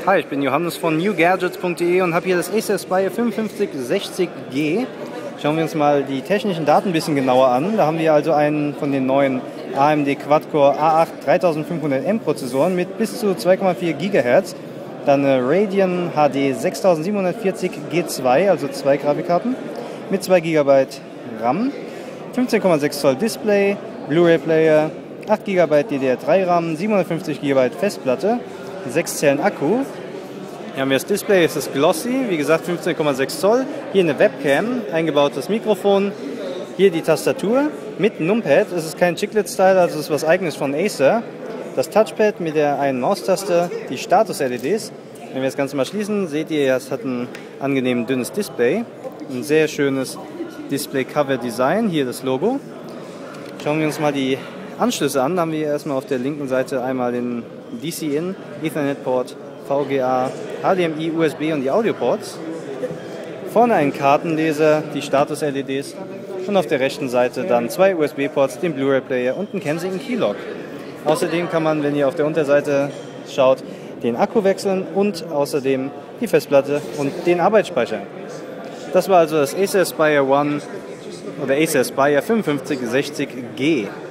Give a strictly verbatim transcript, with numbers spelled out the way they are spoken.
Hi, ich bin Johannes von new gadgets punkt de und habe hier das Acer Aspire fünfundfünfzig sechzig G. Schauen wir uns mal die technischen Daten ein bisschen genauer an. Da haben wir also einen von den neuen A M D Quad-Core A acht dreitausendfünfhundert M Prozessoren mit bis zu zwei Komma vier Gigahertz. Dann eine Radeon H D sechstausendsiebenhundertvierzig G zwei, also zwei Grafikkarten, mit zwei Gigabyte RAM, fünfzehn Komma sechs Zoll Display, Blu-ray-Player, acht Gigabyte D D R drei RAM, siebenhundertfünfzig Gigabyte Festplatte, sechs Zellen Akku. Hier haben wir das Display, es ist glossy, wie gesagt fünfzehn Komma sechs Zoll. Hier eine Webcam, eingebautes Mikrofon, hier die Tastatur mit Numpad. Es ist kein Chiclet-Style, also es ist was eigenes von Acer. Das Touchpad mit der einen Maustaste, die Status-L E Ds. Wenn wir das Ganze mal schließen, seht ihr, es hat ein angenehm dünnes Display. Ein sehr schönes Display-Cover-Design, hier das Logo. Schauen wir uns mal die Anschlüsse an. Da haben wir erstmal auf der linken Seite einmal den D C-In, Ethernet-Port, V G A, H D M I, U S B und die Audio-Ports. Vorne einen Kartenleser, die Status-L E Ds und auf der rechten Seite dann zwei U S B-Ports, den Blu-ray-Player und einen Kensington Keylog. Außerdem kann man, wenn ihr auf der Unterseite schaut, den Akku wechseln und außerdem die Festplatte und den Arbeitsspeicher. Das war also das Acer Aspire One oder Acer Aspire fünfundfünfzig sechzig G.